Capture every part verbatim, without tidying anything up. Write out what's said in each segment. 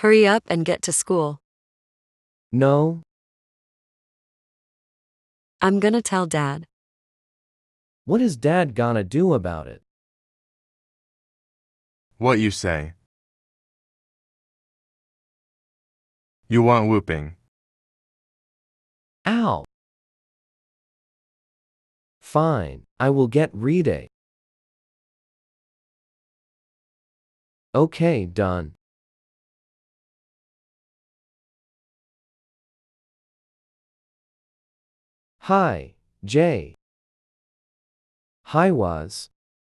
Hurry up and get to school. No. I'm gonna tell Dad. What is Dad gonna do about it? What you say? You want whooping. Ow! Fine, I will get Rita. Okay, done. Hi, Jay. Hi, was.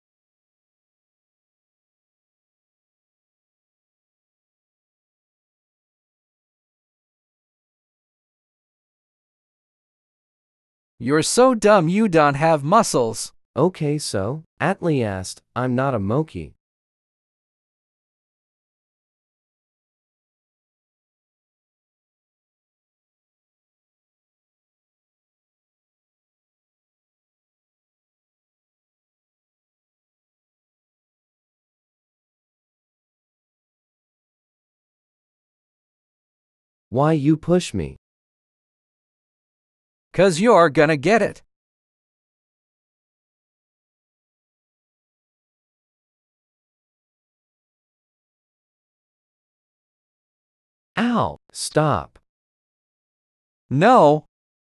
You're so dumb you don't have muscles. Okay, so, Atlee asked, I'm not a monkey. Why you push me? 'Cause you're gonna get it. Ow! Stop. No.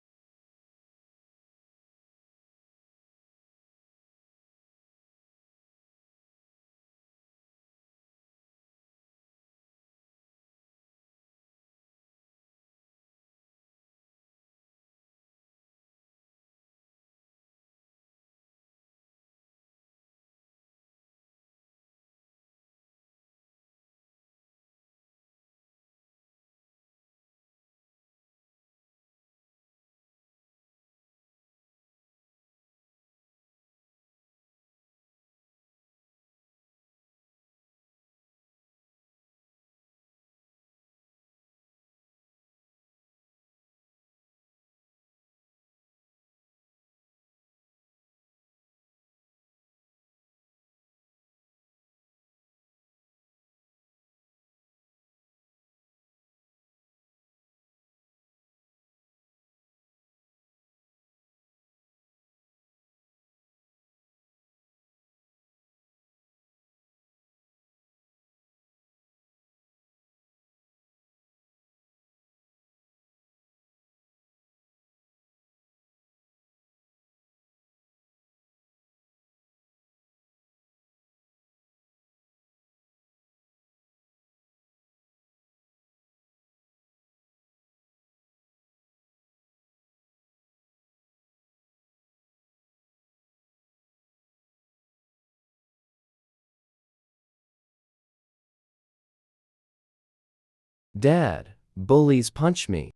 Dad, bullies punch me.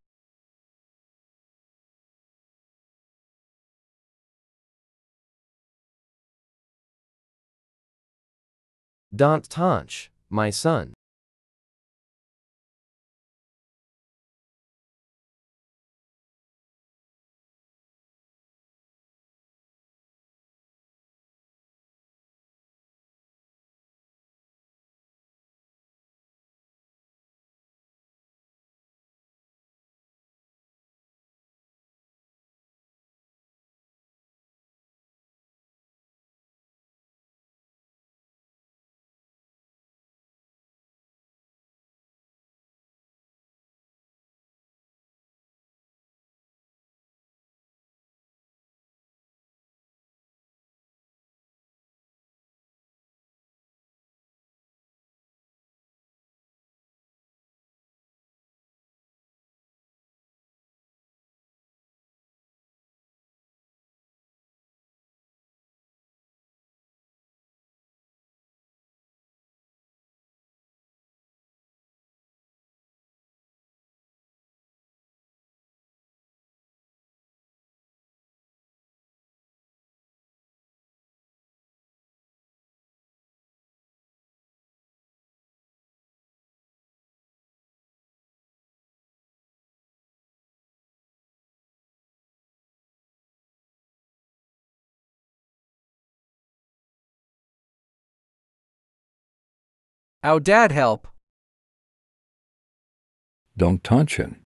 Don't touch, my son. How Dad help? Don't touch it.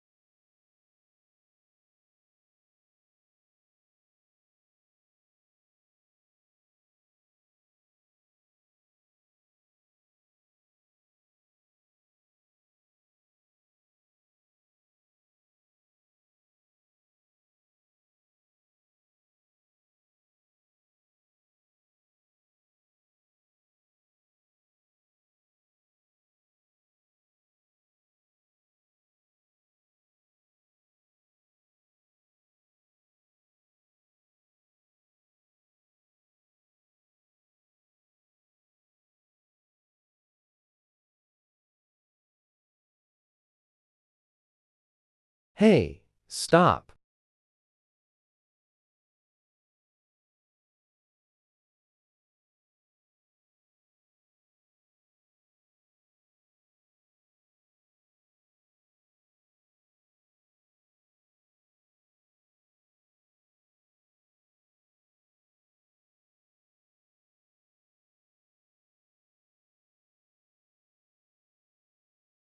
Hey, stop.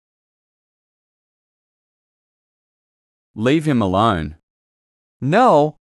Leave him alone. No,